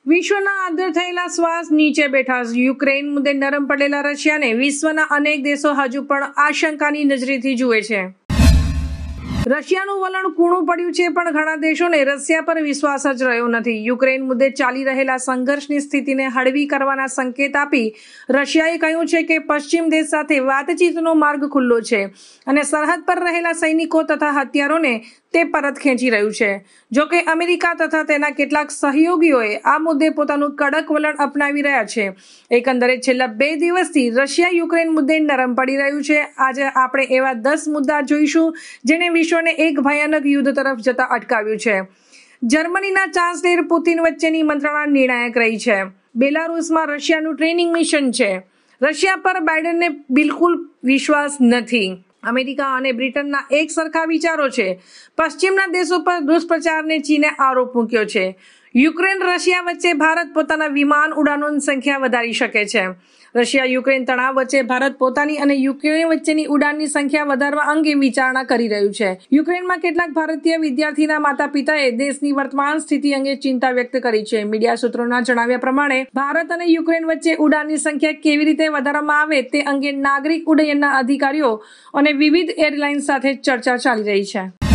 વિશ્વના આદર થયેલા શ્વાસ નીચે બેઠા. યુક્રેન મુદ્દે નરમ પડેલા રશિયાને વિશ્વના અનેક દેશો હજુ પણ આશંકાની નજરેથી જુએ છે. રશિયાનું વલણ કૂણું પડ્યું છે, પણ ઘણા દેશોને રશિયા પર વિશ્વાસ જ રહ્યો નથી. યુક્રેન મુદ્દે ચાલી રહેલા સંઘર્ષની સ્થિતિને હળવી કરવાના સંકેત આપી રશિયાએ કહ્યું છે કે પશ્ચિમ દેશ સાથે વાતચીતનો માર્ગ ખુલ્લો છે અને સરહદ પર રહેલા સૈનિકો તથા હથિયારોને તે પરત ખેંચી રહ્યું છે. જો કે અમેરિકા તથા તેના કેટલાક સહયોગીઓએ આ મુદ્દે પોતાનું કડક વલણ અપનાવી રહ્યા છે. એકંદરે છેલ્લા 2 દિવસથી રશિયા યુક્રેન મુદ્દે નરમ પડી રહ્યું છે. આજે આપણે એવા 10 મુદ્દા જોઈશું જેને વિશ્વને એક ભયાનક યુદ્ધ તરફ જતા અટકાવ્યું છે. જર્મનીના ચાન્સેલર પુતિન વચ્ચેની મંત્રણા નિર્ણાયક રહી છે. બેલારુસમાં રશિયાનું ટ્રેનિંગ મિશન છે. રશિયા પર બાઇડનને બિલકુલ વિશ્વાસ નથી. અમેરિકા અને બ્રિટનના એક સરખા વિચારો છે. પશ્ચિમના દેશો પર દુષ્પ્રચારને ચીને આરોપ મૂક્યો છે. યુક્રેન રશિયા વચ્ચે ભારત પોતાના વિમાન ઉડાનોની સંખ્યા વધારી શકે છે. રશિયા યુક્રેન તણાવ વચ્ચે ભારત પોતાની અને યુક્રેન વચ્ચેની ઉડાનની સંખ્યા વધારવા અંગે વિચારણા કરી રહ્યું છે. યુક્રેનમાં કેટલાક ભારતીય વિદ્યાર્થીના માતા પિતાએ દેશની વર્તમાન સ્થિતિ અંગે ચિંતા વ્યક્ત કરી છે. મીડિયા સૂત્રોના જણાવ્યા પ્રમાણે ભારત અને યુક્રેન વચ્ચે ઉડાનની સંખ્યા કેવી રીતે વધારવામાં આવે તે અંગે નાગરિક ઉડ્ડયનના અધિકારીઓ અને વિવિધ એરલાઇન્સ સાથે ચર્ચા ચાલી રહી છે.